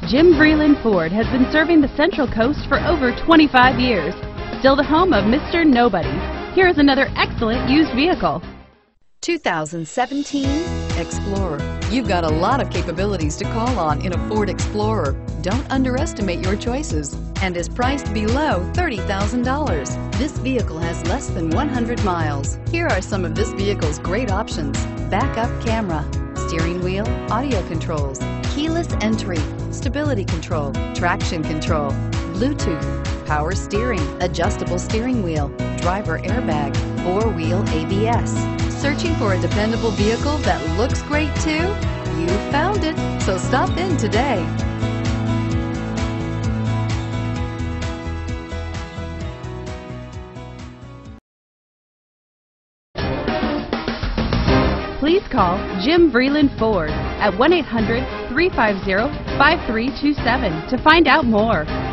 Jim Vreeland Ford has been serving the Central Coast for over 25 years. Still the home of Mr. Nobody. Here is another excellent used vehicle. 2017 Explorer. You've got a lot of capabilities to call on in a Ford Explorer. Don't underestimate your choices and is priced below $30,000. This vehicle has less than 100 miles. Here are some of this vehicle's great options: backup camera, steering wheel audio controls, keyless entry, stability control, traction control, Bluetooth, power steering, adjustable steering wheel, driver airbag, four-wheel ABS. Searching for a dependable vehicle that looks great too? You found it, so stop in today. Please call Jim Vreeland Ford at 1-800-350-5327 to find out more.